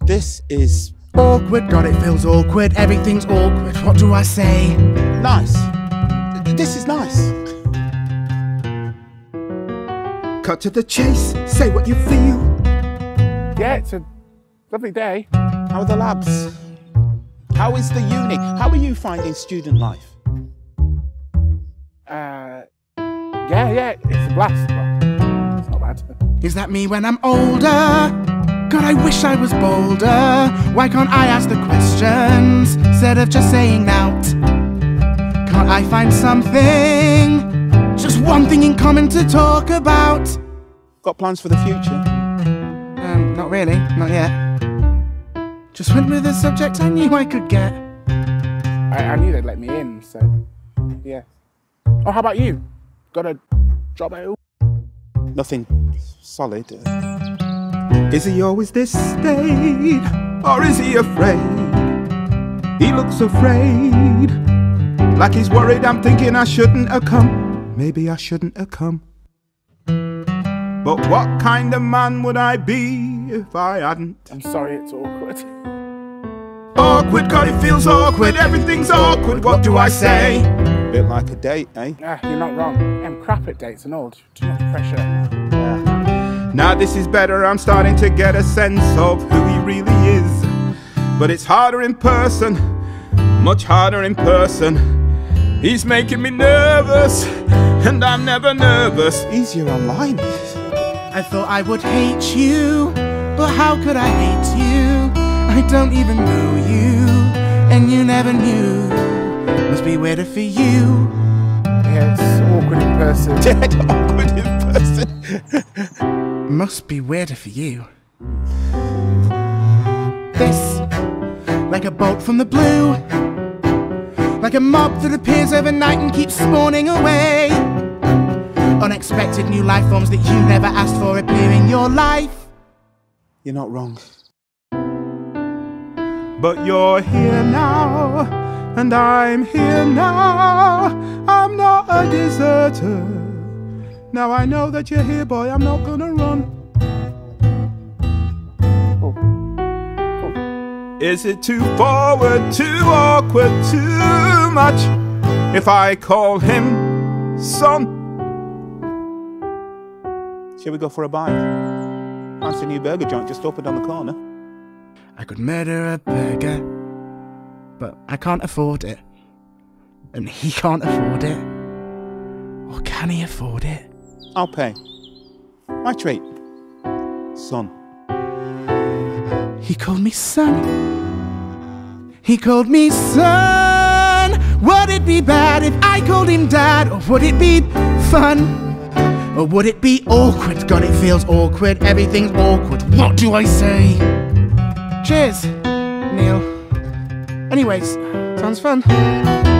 This is awkward. God, it feels awkward. Everything's awkward. What do I say? nice. This is nice. Cut to the chase, say what you feel. Yeah, it's a lovely day. How are the labs? How is the uni? How are you finding student life? Yeah, it's a blast, but it's not bad. Is that me when I'm older? God, I wish I was bolder. Why can't I ask the questions instead of just saying out? Can't I find something? Just one thing in common to talk about? Got plans for the future? Not really, not yet. Just went with a subject I knew I could get. I knew they'd let me in, so yeah. Oh, how about you? Got a job at all? Nothing solid. Is he always this staid, or is he afraid? He looks afraid, like he's worried I'm thinking I shouldn't have come. Maybe I shouldn't have come. But what kind of man would I be if I hadn't? I'm sorry, it's awkward. Awkward, God, it feels awkward. Everything's awkward. What do I say? Bit like a date, eh? You're not wrong. I'm crap at dates and all. Too much pressure. Now this is better. I'm starting to get a sense of who he really is. But it's harder in person, much harder in person. He's making me nervous, and I'm never nervous. Easier online. I thought I would hate you, but how could I hate you? I don't even know you, and you never knew. Must be weirder for you. Yeah, it's awkward in person. Dead awkward in person. Must be weirder for you. This, like a bolt from the blue, like a mob that appears overnight and keeps spawning away. Unexpected new life forms that you never asked for appear in your life. You're not wrong. But you're here now, and I'm here now. I'm not a deserter. Now I know that you're here, boy, I'm not gonna run. Is it too forward, too awkward, too much if I call him son? Shall we go for a bite? Fancy a new burger joint just opened on the corner. I could murder a burger, but I can't afford it. And he can't afford it. Or can he afford it? I'll pay. My treat. Son. He called me son. He called me son. Would it be bad if I called him dad? Or would it be fun? Or would it be awkward? God, it feels awkward. Everything's awkward. What do I say? Cheers, Neil. Anyways, sounds fun.